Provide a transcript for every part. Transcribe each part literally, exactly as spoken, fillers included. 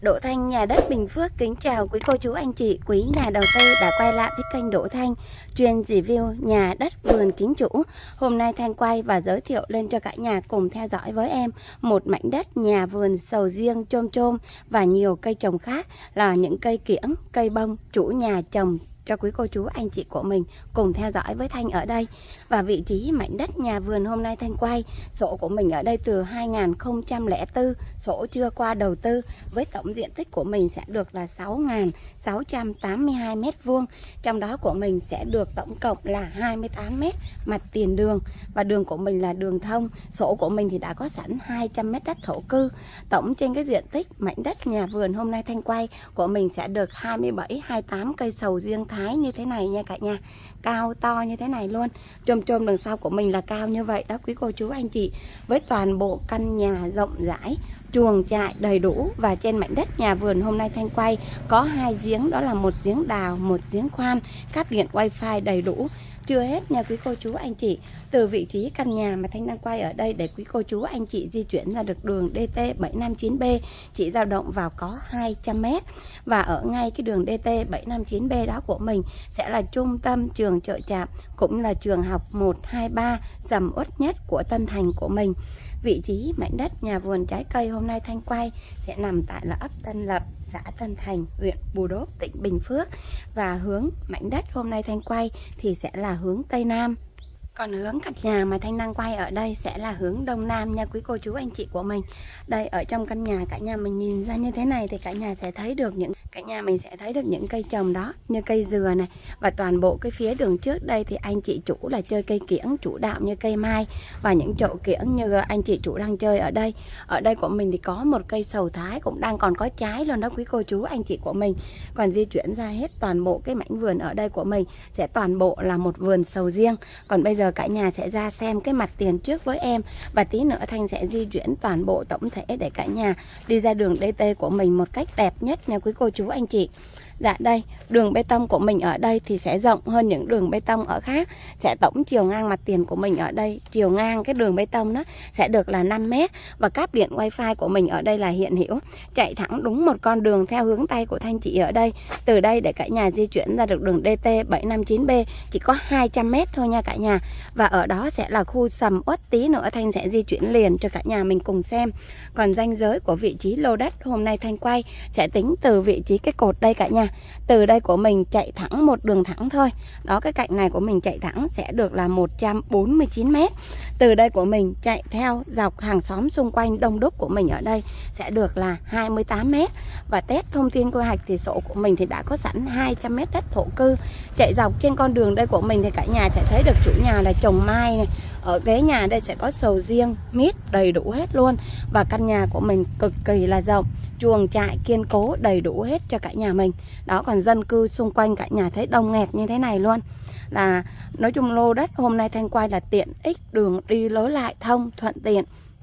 Đỗ Thanh nhà đất Bình Phước kính chào quý cô chú anh chị, quý nhà đầu tư đã quay lại với kênh Đỗ Thanh chuyên review nhà đất vườn chính chủ. Hôm nay Thanh quay và giới thiệu lên cho cả nhà cùng theo dõi với em một mảnh đất nhà vườn sầu riêng, chôm chôm và nhiều cây trồng khác là những cây kiểng, cây bông chủ nhà trồng cho quý cô chú anh chị của mình cùng theo dõi với Thanh ở đây. Và vị trí mảnh đất nhà vườn hôm nay Thanh quay sổ của mình ở đây từ hai nghìn không trăm lẻ bốn, sổ chưa qua đầu tư, với tổng diện tích của mình sẽ được là sáu nghìn sáu trăm tám mươi hai mét vuông. Trong đó của mình sẽ được tổng cộng là hai mươi tám mét mặt tiền đường, và đường của mình là đường thông. Sổ của mình thì đã có sẵn hai trăm mét đất thổ cư. Tổng trên cái diện tích mảnh đất nhà vườn hôm nay Thanh quay của mình sẽ được hai mươi bảy hai mươi tám cây sầu riêng Thái như thế này nha cả nhà, cao to như thế này luôn. Chôm chôm đằng sau của mình là cao như vậy đó quý cô chú anh chị, với toàn bộ căn nhà rộng rãi, chuồng trại đầy đủ. Và trên mảnh đất nhà vườn hôm nay Thanh quay có hai giếng, đó là một giếng đào, một giếng khoan, cáp điện wifi đầy đủ. Chưa hết nha quý cô chú anh chị, từ vị trí căn nhà mà Thanh đang quay ở đây để quý cô chú anh chị di chuyển ra được đường D T bảy năm chín B chỉ dao động vào có hai trăm mét. Và ở ngay cái đường D T bảy năm chín B đó của mình sẽ là trung tâm trường Chợ Trạm, cũng là trường học một hai ba sầm uất nhất của Tân Thành của mình. Vị trí mảnh đất nhà vườn trái cây hôm nay Thanh quay sẽ nằm tại là ấp Tân Lập, xã Tân Thành, huyện Bù Đốp, tỉnh Bình Phước. Và hướng mảnh đất hôm nay Thanh quay thì sẽ là hướng Tây Nam. Còn hướng căn nhà mà Thanh đang quay ở đây sẽ là hướng Đông Nam nha quý cô chú anh chị của mình. Đây, ở trong căn nhà cả nhà mình nhìn ra như thế này thì cả nhà sẽ thấy được những cả nhà mình sẽ thấy được những cây trồng đó, như cây dừa này. Và toàn bộ cái phía đường trước đây thì anh chị chủ là chơi cây kiểng chủ đạo như cây mai và những chậu kiểng như anh chị chủ đang chơi ở đây. Ở đây của mình thì có một cây sầu Thái cũng đang còn có trái luôn đó quý cô chú anh chị của mình. Còn di chuyển ra hết toàn bộ cái mảnh vườn ở đây của mình sẽ toàn bộ là một vườn sầu riêng. Còn bây giờ cả nhà sẽ ra xem cái mặt tiền trước với em, và tí nữa Thanh sẽ di chuyển toàn bộ tổng thể để cả nhà đi ra đường D T của mình một cách đẹp nhất nha quý cô chú anh chị. Dạ đây, đường bê tông của mình ở đây thì sẽ rộng hơn những đường bê tông ở khác. Sẽ tổng chiều ngang mặt tiền của mình ở đây, chiều ngang cái đường bê tông đó sẽ được là năm mét. Và cáp điện wifi của mình ở đây là hiện hữu, chạy thẳng đúng một con đường theo hướng tay của Thanh chị ở đây. Từ đây để cả nhà di chuyển ra được đường D T bảy năm chín B chỉ có hai trăm mét thôi nha cả nhà. Và ở đó sẽ là khu sầm uất, tí nữa Thanh sẽ di chuyển liền cho cả nhà mình cùng xem. Còn ranh giới của vị trí lô đất hôm nay Thanh quay sẽ tính từ vị trí cái cột đây cả nhà. Từ đây của mình chạy thẳng một đường thẳng thôi. Đó, cái cạnh này của mình chạy thẳng sẽ được là một trăm bốn mươi chín mét. Từ đây của mình chạy theo dọc hàng xóm xung quanh đông đúc của mình ở đây sẽ được là hai mươi tám mét. Và test thông tin quy hoạch thì sổ của mình thì đã có sẵn hai trăm mét đất thổ cư. Chạy dọc trên con đường đây của mình thì cả nhà sẽ thấy được chủ nhà là trồng mai này. Ở ghế nhà đây sẽ có sầu riêng, mít đầy đủ hết luôn. Và căn nhà của mình cực kỳ là rộng, chuồng trại kiên cố đầy đủ hết cho cả nhà mình. Đó, còn dân cư xung quanh cả nhà thấy đông nghẹt như thế này luôn. Là nói chung lô đất hôm nay Thanh quay là tiện ích, đường đi lối lại thông thuận tiện.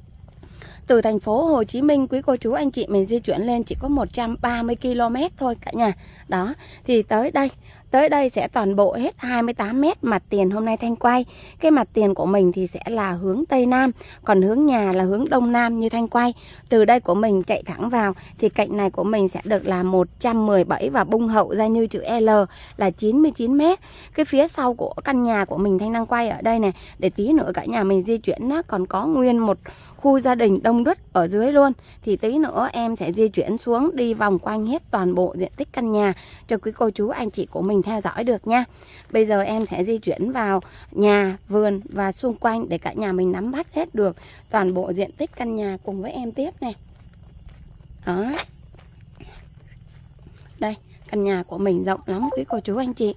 Từ thành phố Hồ Chí Minh quý cô chú anh chị mình di chuyển lên chỉ có một trăm ba mươi ki lô mét thôi cả nhà. Đó, thì tới đây Tới đây sẽ toàn bộ hết hai mươi tám mét mặt tiền hôm nay Thanh quay. Cái mặt tiền của mình thì sẽ là hướng Tây Nam, còn hướng nhà là hướng Đông Nam như Thanh quay. Từ đây của mình chạy thẳng vào thì cạnh này của mình sẽ được là một trăm mười bảy và bung hậu ra như chữ L là chín mươi chín mét. Cái phía sau của căn nhà của mình Thanh đang quay ở đây này, để tí nữa cả nhà mình di chuyển nó còn có nguyên một khu gia đình đông đúc ở dưới luôn. Thì tí nữa em sẽ di chuyển xuống đi vòng quanh hết toàn bộ diện tích căn nhà cho quý cô chú anh chị của mình theo dõi được nha. Bây giờ em sẽ di chuyển vào nhà, vườn và xung quanh để cả nhà mình nắm bắt hết được toàn bộ diện tích căn nhà cùng với em tiếp này. Đó. Đây, căn nhà của mình rộng lắm quý cô chú anh chị.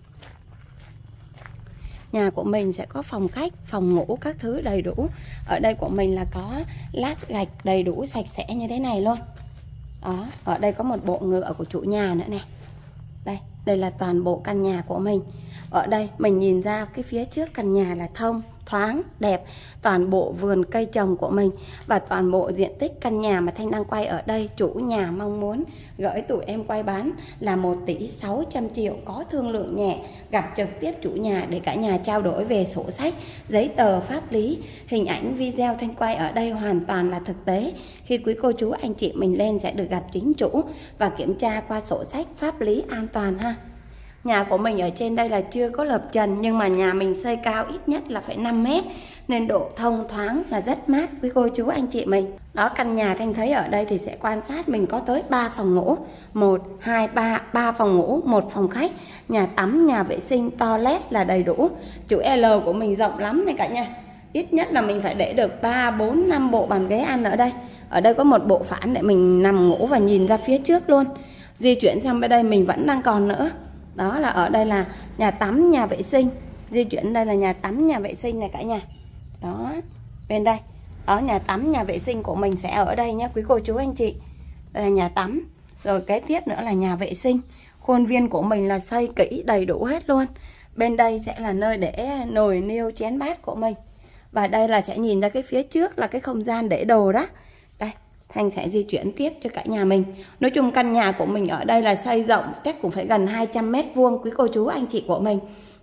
Nhà của mình sẽ có phòng khách, phòng ngủ các thứ đầy đủ. Ở đây của mình là có lát gạch đầy đủ sạch sẽ như thế này luôn. Đó, ở đây có một bộ ngựa của chủ nhà nữa này. Đây, đây là toàn bộ căn nhà của mình. Ở đây mình nhìn ra cái phía trước căn nhà là thông, thoáng, đẹp. Toàn bộ vườn cây trồng của mình và toàn bộ diện tích căn nhà mà Thanh đang quay ở đây, chủ nhà mong muốn gửi tụi em quay bán là một tỷ sáu trăm triệu, có thương lượng nhẹ, gặp trực tiếp chủ nhà để cả nhà trao đổi về sổ sách, giấy tờ pháp lý. Hình ảnh video Thanh quay ở đây hoàn toàn là thực tế. Khi quý cô chú anh chị mình lên sẽ được gặp chính chủ và kiểm tra qua sổ sách pháp lý an toàn ha. Nhà của mình ở trên đây là chưa có lợp trần, nhưng mà nhà mình xây cao ít nhất là phải năm mét, nên độ thông thoáng là rất mát quý cô chú anh chị mình. Đó, căn nhà Thanh thấy ở đây thì sẽ quan sát mình có tới ba phòng ngủ, một, hai, ba, ba phòng ngủ, một phòng khách, nhà tắm, nhà vệ sinh, toilet là đầy đủ. Chủ L của mình rộng lắm này cả nhà. Ít nhất là mình phải để được ba, bốn, năm bộ bàn ghế ăn ở đây. Ở đây có một bộ phản để mình nằm ngủ và nhìn ra phía trước luôn. Di chuyển sang bên đây mình vẫn đang còn nữa. Đó là ở đây là nhà tắm, nhà vệ sinh. Di chuyển đây là nhà tắm, nhà vệ sinh này cả nhà. Đó, bên đây ở nhà tắm, nhà vệ sinh của mình sẽ ở đây nhé quý cô chú anh chị. Đây là nhà tắm. Rồi kế tiếp nữa là nhà vệ sinh. Khuôn viên của mình là xây kỹ đầy đủ hết luôn. Bên đây sẽ là nơi để nồi niêu chén bát của mình. Và đây là sẽ nhìn ra cái phía trước là cái không gian để đồ đó. Đây, Thanh sẽ di chuyển tiếp cho cả nhà mình. Nói chung căn nhà của mình ở đây là xây rộng chắc cũng phải gần hai trăm mét vuông quý cô chú anh chị của mình.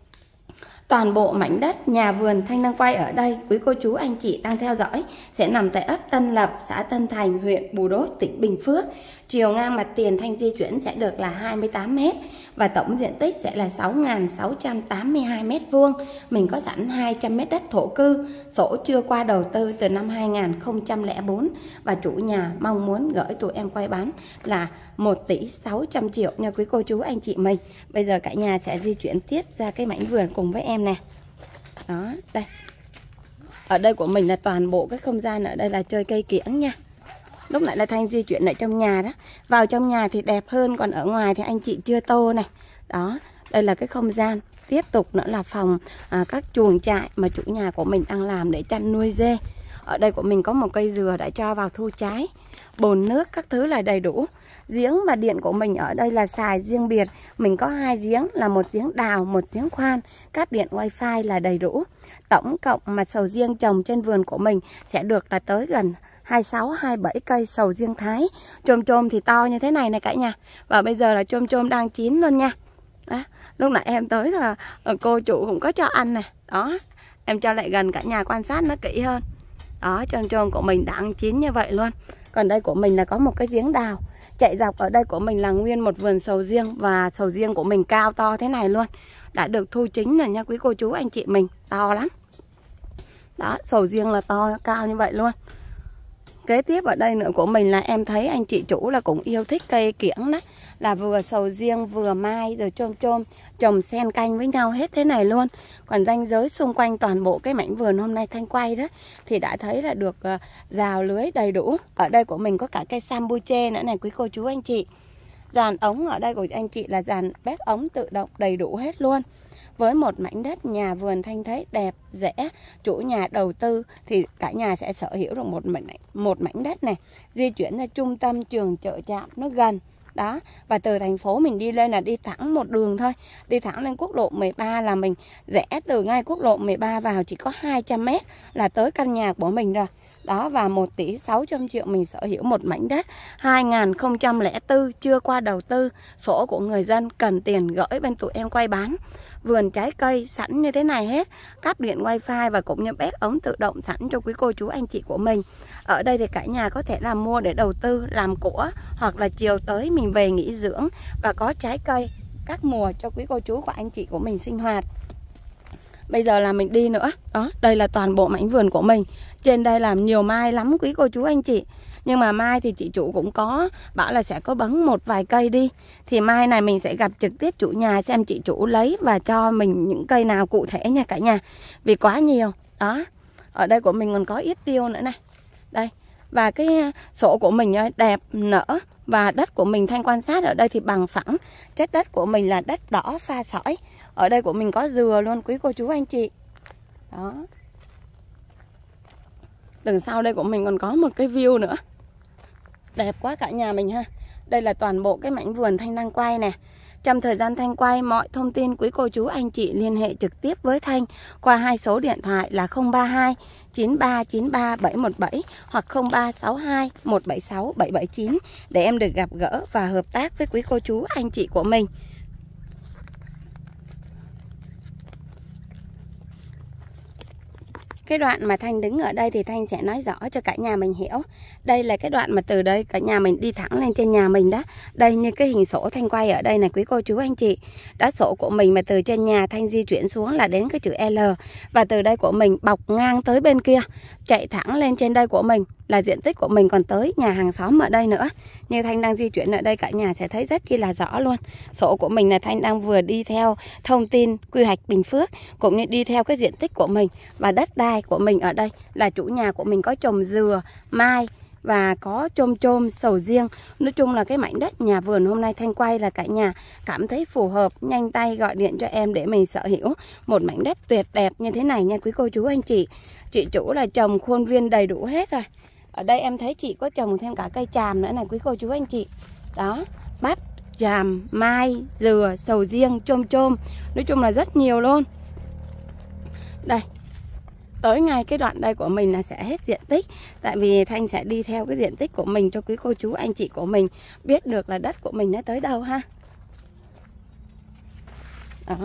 Toàn bộ mảnh đất nhà vườn Thanh đang quay ở đây, quý cô chú anh chị đang theo dõi, sẽ nằm tại ấp Tân Lập, xã Tân Thành, huyện Bù Đốp, tỉnh Bình Phước. Chiều ngang mặt tiền Thanh di chuyển sẽ được là hai mươi tám mét và tổng diện tích sẽ là sáu nghìn sáu trăm tám mươi hai mét vuông. Mình có sẵn hai trăm mét đất thổ cư, sổ chưa qua đầu tư từ năm hai nghìn không trăm lẻ bốn và chủ nhà mong muốn gửi tụi em quay bán là một tỷ sáu trăm triệu nha quý cô chú anh chị mình. Bây giờ cả nhà sẽ di chuyển tiếp ra cái mảnh vườn cùng với em nè. Đó, đây. Ở đây của mình là toàn bộ cái không gian ở đây là chơi cây kiểng nha. Lúc nãy là Thanh di chuyển ở trong nhà đó. Vào trong nhà thì đẹp hơn, còn ở ngoài thì anh chị chưa tô này. Đó, đây là cái không gian. Tiếp tục nữa là phòng à, các chuồng trại mà chủ nhà của mình đang làm để chăn nuôi dê. Ở đây của mình có một cây dừa đã cho vào thu trái. Bồn nước các thứ là đầy đủ. Giếng và điện của mình ở đây là xài riêng biệt. Mình có hai giếng, là một giếng đào, một giếng khoan. Cáp điện wifi là đầy đủ. Tổng cộng mà sầu riêng trồng trên vườn của mình sẽ được là tới gần hai mươi sáu, hai mươi bảy cây sầu riêng Thái. Chôm chôm thì to như thế này này cả nhà. Và bây giờ là chôm chôm đang chín luôn nha. Đó, lúc nãy em tới là cô chủ cũng có cho ăn này. Đó, em cho lại gần cả nhà quan sát nó kỹ hơn. Đó, chôm chôm của mình đang chín như vậy luôn. Còn đây của mình là có một cái giếng đào. Chạy dọc ở đây của mình là nguyên một vườn sầu riêng. Và sầu riêng của mình cao to thế này luôn. Đã được thu chính rồi nha quý cô chú anh chị mình. To lắm. Đó, sầu riêng là to, cao như vậy luôn. Kế tiếp ở đây nữa của mình là em thấy anh chị chủ là cũng yêu thích cây kiểng đó. Là vừa sầu riêng vừa mai rồi chôm chôm trồng xen canh với nhau hết thế này luôn. Còn ranh giới xung quanh toàn bộ cái mảnh vườn hôm nay Thanh quay đó thì đã thấy là được uh, rào lưới đầy đủ. Ở đây của mình có cả cây sambuche nữa này quý cô chú anh chị. Dàn ống ở đây của anh chị là dàn bếp ống tự động đầy đủ hết luôn. Với một mảnh đất nhà vườn Thanh thấy đẹp, rẻ, chủ nhà đầu tư thì cả nhà sẽ sở hữu được một mảnh, một mảnh đất này. Di chuyển ra trung tâm trường chợ trạm nó gần. Đó, và từ thành phố mình đi lên là đi thẳng một đường thôi. Đi thẳng lên quốc lộ mười ba là mình rẽ từ ngay quốc lộ mười ba vào chỉ có hai trăm mét là tới căn nhà của mình rồi. Đó, và một tỷ sáu trăm triệu mình sở hữu một mảnh đất hai nghìn không trăm lẻ bốn chưa qua đầu tư, sổ của người dân, cần tiền gửi bên tụi em quay bán. Vườn trái cây sẵn như thế này hết, cáp điện wifi và cũng như bếp ống tự động sẵn cho quý cô chú anh chị của mình. Ở đây thì cả nhà có thể làm mua để đầu tư, làm của, hoặc là chiều tới mình về nghỉ dưỡng và có trái cây các mùa cho quý cô chú và anh chị của mình sinh hoạt. Bây giờ là mình đi nữa. Đó, đây là toàn bộ mảnh vườn của mình. Trên đây làm nhiều mai lắm quý cô chú anh chị. Nhưng mà mai thì chị chủ cũng có bảo là sẽ có bấn một vài cây đi. Thì mai này mình sẽ gặp trực tiếp chủ nhà xem chị chủ lấy và cho mình những cây nào cụ thể nha cả nhà. Vì quá nhiều. Đó, ở đây của mình còn có yết tiêu nữa này. Đây, và cái sổ của mình đẹp nở. Và đất của mình Thanh quan sát ở đây thì bằng phẳng. Chất đất của mình là đất đỏ pha sỏi. Ở đây của mình có dừa luôn quý cô chú anh chị. Đó. Đằng sau đây của mình còn có một cái view nữa. Đẹp quá cả nhà mình ha. Đây là toàn bộ cái mảnh vườn Thanh đang quay nè. Trong thời gian Thanh quay, mọi thông tin quý cô chú anh chị liên hệ trực tiếp với Thanh qua hai số điện thoại là không ba hai chín ba chín ba bảy một bảy hoặc không ba sáu hai một bảy sáu bảy bảy chín để em được gặp gỡ và hợp tác với quý cô chú anh chị của mình. Cái đoạn mà Thanh đứng ở đây thì Thanh sẽ nói rõ cho cả nhà mình hiểu. Đây là cái đoạn mà từ đây cả nhà mình đi thẳng lên trên nhà mình đó. Đây như cái hình sổ Thanh quay ở đây này quý cô chú anh chị. Đó, sổ của mình mà từ trên nhà Thanh di chuyển xuống là đến cái chữ L. Và từ đây của mình bọc ngang tới bên kia, chạy thẳng lên trên đây của mình là diện tích của mình còn tới nhà hàng xóm ở đây nữa. Như Thanh đang di chuyển ở đây cả nhà sẽ thấy rất chi là rõ luôn. Sổ của mình là Thanh đang vừa đi theo thông tin quy hoạch Bình Phước, cũng như đi theo cái diện tích của mình và đất đai của mình ở đây là chủ nhà của mình có trồng dừa, mai và có chôm chôm, sầu riêng. Nói chung là cái mảnh đất nhà vườn hôm nay Thanh quay là cả nhà cảm thấy phù hợp, nhanh tay gọi điện cho em để mình sở hữu một mảnh đất tuyệt đẹp như thế này nha quý cô chú anh chị. Chị chủ là trồng khuôn viên đầy đủ hết rồi. Ở đây em thấy chị có trồng thêm cả cây tràm nữa này quý cô chú anh chị. Đó, bắp, tràm, mai, dừa, sầu riêng, chôm chôm. Nói chung là rất nhiều luôn. Đây, tới ngay cái đoạn đây của mình là sẽ hết diện tích. Tại vì Thanh sẽ đi theo cái diện tích của mình cho quý cô chú anh chị của mình biết được là đất của mình nó tới đâu ha. Đó.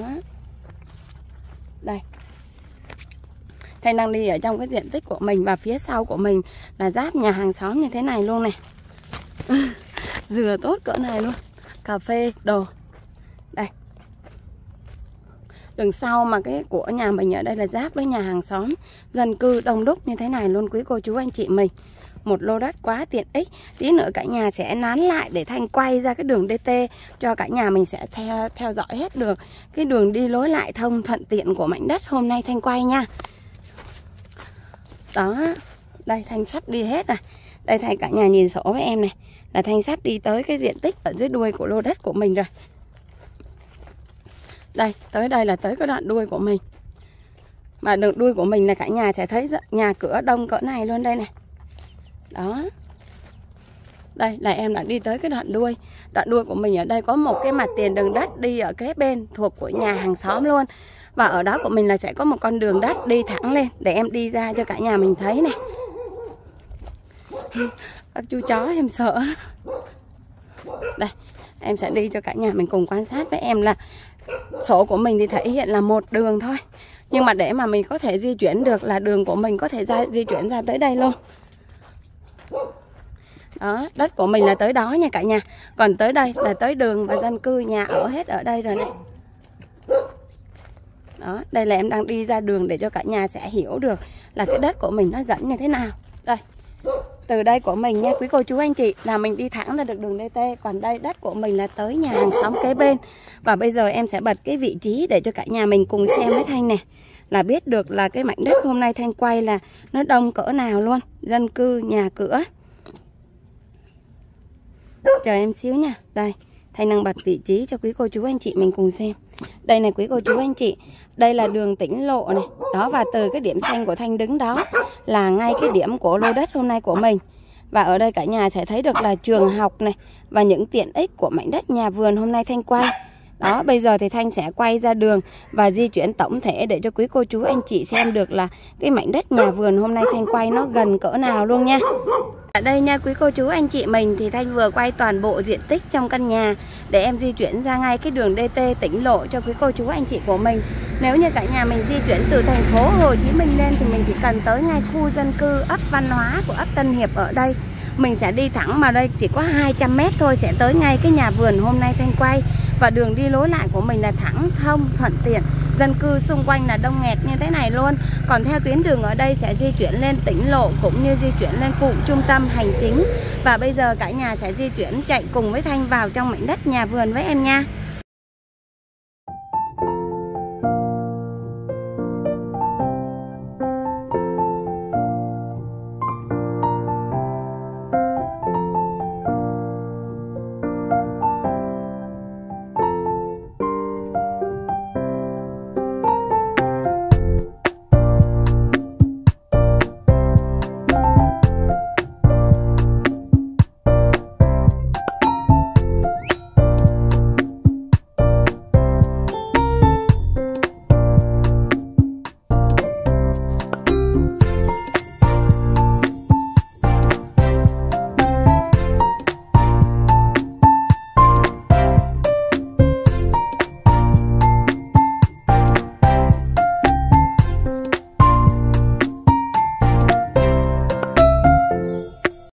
Đây, Thanh đang đi ở trong cái diện tích của mình và phía sau của mình là giáp nhà hàng xóm như thế này luôn này. Dừa tốt cỡ này luôn, cà phê, đồ. Đây, đằng sau mà cái của nhà mình ở đây là giáp với nhà hàng xóm, dân cư đông đúc như thế này luôn quý cô chú anh chị mình. Một lô đất quá tiện ích. Tí nữa cả nhà sẽ nán lại để Thanh quay ra cái đường đê tê cho cả nhà mình sẽ theo, theo dõi hết được cái đường đi lối lại thông thuận tiện của mảnh đất hôm nay Thanh quay nha. Đó, đây Thanh sắp đi hết rồi. Đây thầy cả nhà nhìn sổ với em này, là Thanh sắp đi tới cái diện tích ở dưới đuôi của lô đất của mình rồi. Đây, tới đây là tới cái đoạn đuôi của mình. Mà đường đuôi của mình là cả nhà sẽ thấy nhà cửa đông cỡ này luôn đây này. Đó. Đây là em đã đi tới cái đoạn đuôi. Đoạn đuôi của mình ở đây có một cái mặt tiền đường đất đi ở kế bên thuộc của nhà hàng xóm luôn. Và ở đó của mình là sẽ có một con đường đất đi thẳng lên để em đi ra cho cả nhà mình thấy này. Các chú chó em sợ. Đây, em sẽ đi cho cả nhà mình cùng quan sát với em là sổ của mình thì thể hiện là một đường thôi. Nhưng mà để mà mình có thể di chuyển được là đường của mình có thể ra, di chuyển ra tới đây luôn. Đó, đất của mình là tới đó nha cả nhà. Còn tới đây là tới đường và dân cư nhà ở hết ở đây rồi này. Đó, đây là em đang đi ra đường để cho cả nhà sẽ hiểu được là cái đất của mình nó dẫn như thế nào. Đây, từ đây của mình nha quý cô chú anh chị là mình đi thẳng ra được đường đê tê. Còn đây đất của mình là tới nhà hàng xóm kế bên. Và bây giờ em sẽ bật cái vị trí để cho cả nhà mình cùng xem với Thanh này, là biết được là cái mảnh đất hôm nay Thanh quay là nó đông cỡ nào luôn. Dân cư, nhà cửa. Chờ em xíu nha. Đây, Thanh đang bật vị trí cho quý cô chú anh chị mình cùng xem. Đây này quý cô chú anh chị, đây là đường tỉnh lộ này. Đó, và từ cái điểm xanh của Thanh đứng đó là ngay cái điểm của lô đất hôm nay của mình. Và ở đây cả nhà sẽ thấy được là trường học này và những tiện ích của mảnh đất nhà vườn hôm nay Thanh quay. Đó, bây giờ thì Thanh sẽ quay ra đường và di chuyển tổng thể để cho quý cô chú anh chị xem được là cái mảnh đất nhà vườn hôm nay Thanh quay nó gần cỡ nào luôn nha. Ở đây nha quý cô chú anh chị mình thì Thanh vừa quay toàn bộ diện tích trong căn nhà để em di chuyển ra ngay cái đường đê tê tỉnh lộ cho quý cô chú anh chị của mình. Nếu như cả nhà mình di chuyển từ thành phố Hồ Chí Minh lên thì mình chỉ cần tới ngay khu dân cư ấp Văn Hóa của ấp Tân Hiệp ở đây. Mình sẽ đi thẳng mà đây chỉ có hai trăm mét thôi sẽ tới ngay cái nhà vườn hôm nay Thanh quay. Và đường đi lối lại của mình là thẳng thông thuận tiện. Dân cư xung quanh là đông nghẹt như thế này luôn. Còn theo tuyến đường ở đây sẽ di chuyển lên tỉnh lộ cũng như di chuyển lên cụm trung tâm hành chính. Và bây giờ cả nhà sẽ di chuyển chạy cùng với Thanh vào trong mảnh đất nhà vườn với em nha.